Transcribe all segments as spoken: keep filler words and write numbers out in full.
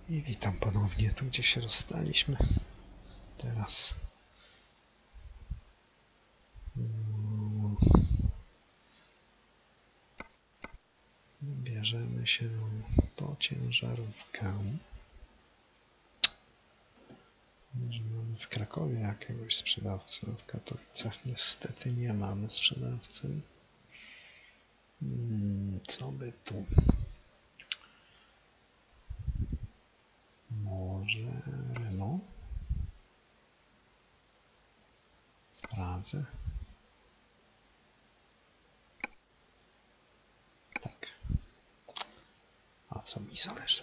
I witam ponownie, tu gdzie się rozstaliśmy. Teraz bierzemy się po ciężarówkę. Mamy w Krakowie jakiegoś sprzedawcę, w Katowicach niestety nie mamy sprzedawcy. Co by tu? Może Renault? W Pradze? Tak. A co mi zależy?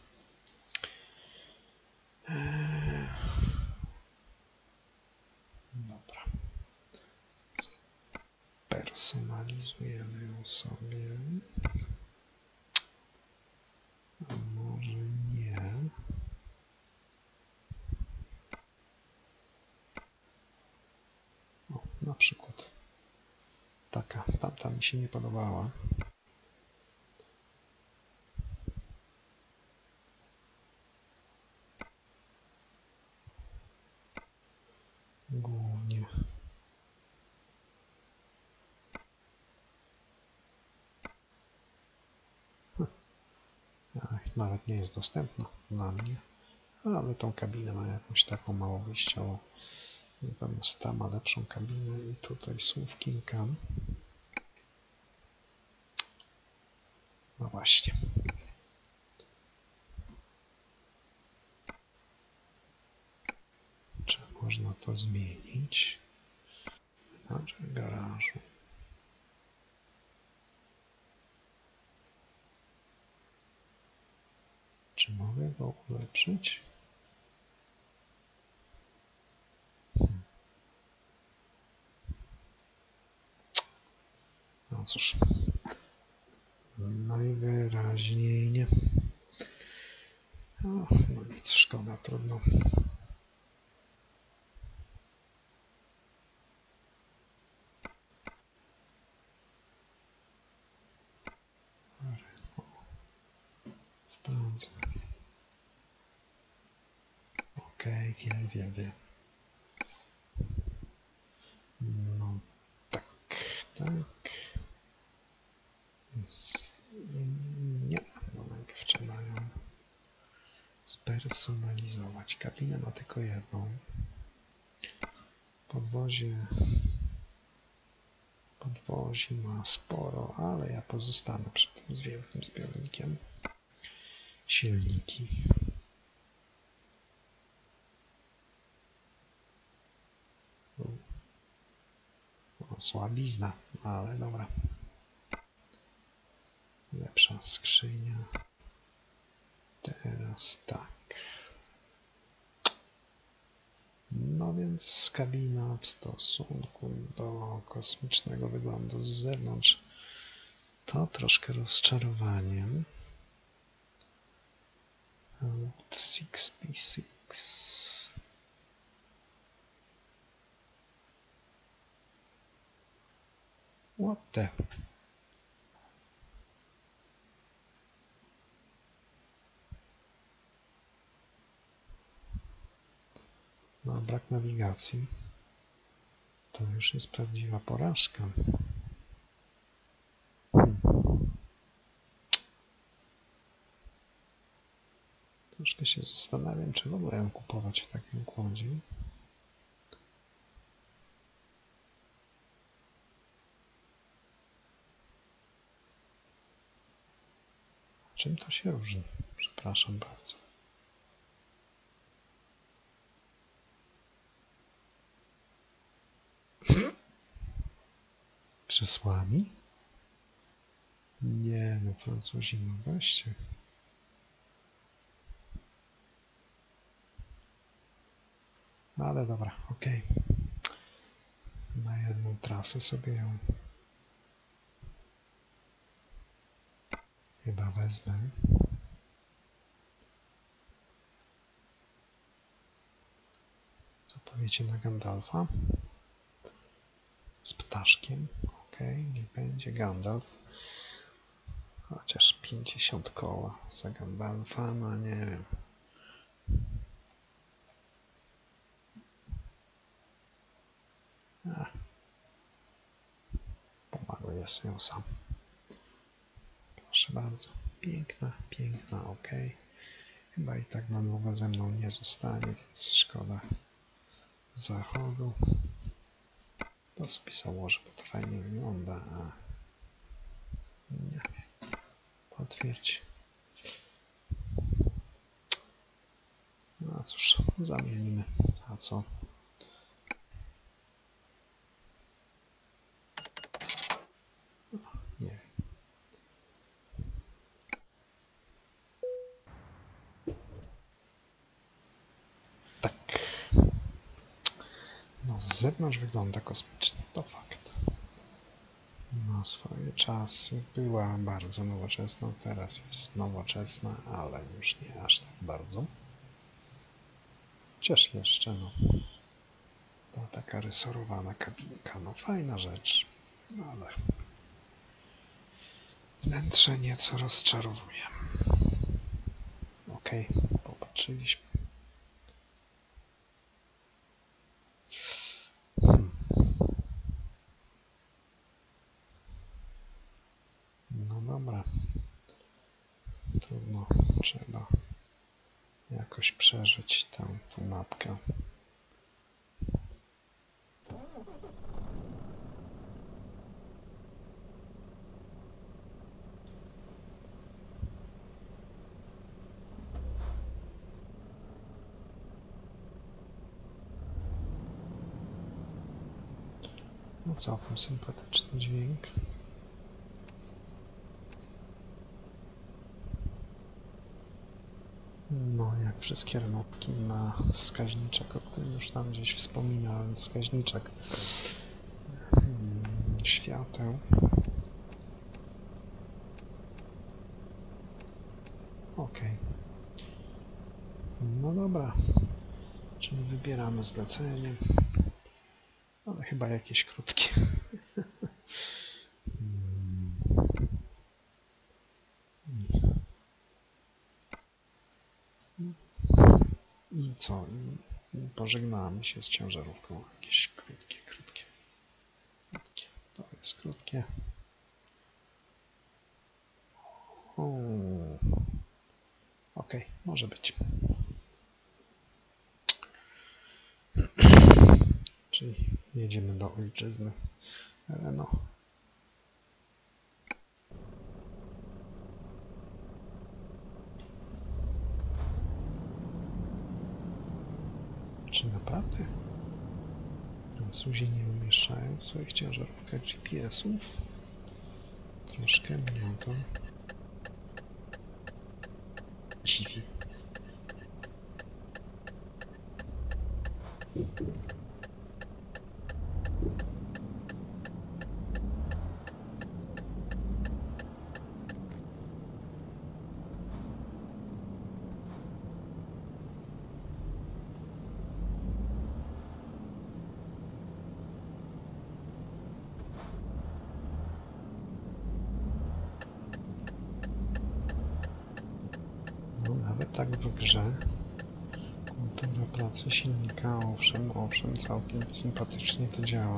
Eee... Dobra. Personalizujemy ją sobie. A może nie. O, na przykład taka. Tamta mi się nie podobała. Głównie Ach, nawet nie jest dostępna dla mnie, ale tą kabinę ma jakąś taką mało wyjściową. Natomiast ta ma lepszą kabinę i tutaj słów kilka. No właśnie. Czy można to zmienić? Znaczy garażu. Czy mogę go ulepszyć? Hmm. No cóż. Najwyraźniej nie. O, no nic, szkoda, trudno. W Pradze. Okej, okay, wiem, wiem, wiem. No tak, tak. Jest, nie, bo najpierw trzeba ją spersonalizować. Kabinę ma tylko jedną. Podwozie podwozi ma sporo, ale ja pozostanę przy tym z wielkim zbiornikiem. Silniki. O, słabizna, ale dobra. Lepsza skrzynia. Teraz tak. No więc kabina w stosunku do kosmicznego wyglądu z zewnątrz to troszkę rozczarowaniem. Route sixty six. What the? No, brak nawigacji. To już jest prawdziwa porażka. Hmm. Troszkę się zastanawiam, czy w ogóle ją kupować w takim układzie. Czym to się różni? Przepraszam bardzo. Krzesłami? Nie, no Francuzi, no weźcie. Ale dobra, ok. Na jedną trasę sobie ją chyba wezmę. Co powiecie na Gandalfa? Z ptaszkiem. Ok, niech będzie Gandalf. Chociaż pięćdziesiąt koła za Gandalfa, no nie wiem. jest ją sam. Proszę bardzo. Piękna, piękna, ok. Chyba i tak na długo ze mną nie zostanie, więc szkoda zachodu. To sobie założę, bo to fajnie wygląda, a nie. Potwierdź. No cóż, zamienimy. A co? No, nie wiem. Tak. No z zewnątrz wygląda kosmicznie, to fakt. Na swoje czasy była bardzo nowoczesna, teraz jest nowoczesna, ale już nie aż tak bardzo. Chociaż jeszcze, no, ta taka rysorowana kabinka, no fajna rzecz, no ale wnętrze nieco rozczarowuje. Ok, popatrzyliśmy. Hmm. No dobra, trudno, trzeba jakoś przeżyć tę tu mapkę. No całkiem sympatyczny dźwięk. No, jak wszystkie Renaultki ma wskaźniczek, o którym już tam gdzieś wspominałem, wskaźniczek świateł. Ok. No dobra. Czyli wybieramy zlecenie. Ale chyba jakieś krótkie. I, I co? I, I pożegnamy się z ciężarówką. Jakieś krótkie, krótkie. Krótkie. To jest krótkie. Ok, może być. Czyli jedziemy do ojczyzny Renault. Czy naprawdę Francuzi nie umieszczają w swoich ciężarówkach G P S-ów? Troszkę mnie to dziwi. No, nawet tak w grze kultura pracy silnika, owszem, owszem, całkiem sympatycznie to działa.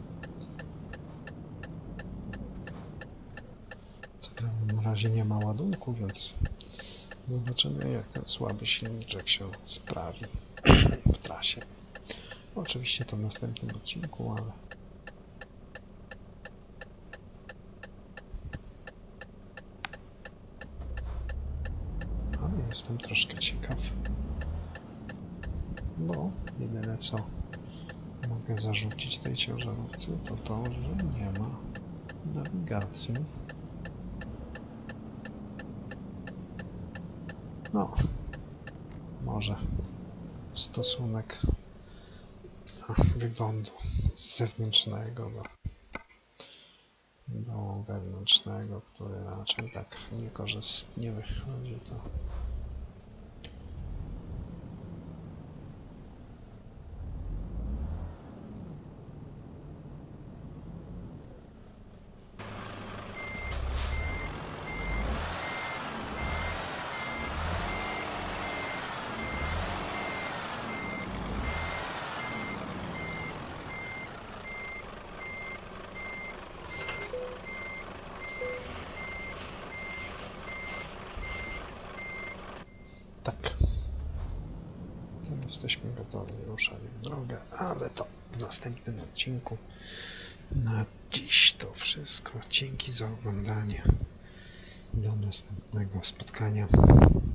Co prawda na razie nie ma ładunku, więc zobaczymy, jak ten słaby silniczek się sprawi w trasie. Oczywiście to w następnym odcinku, ale ale jestem troszkę ciekaw, bo jedyne co mogę zarzucić tej ciężarówce to to, że nie ma nawigacji. No, może stosunek wyglądu z zewnętrznego do, do wewnętrznego, który raczej tak niekorzystnie wychodzi, to Tak. To jesteśmy gotowi ruszać w drogę, ale to w następnym odcinku. Na dziś to wszystko. Dzięki za oglądanie. Do następnego spotkania.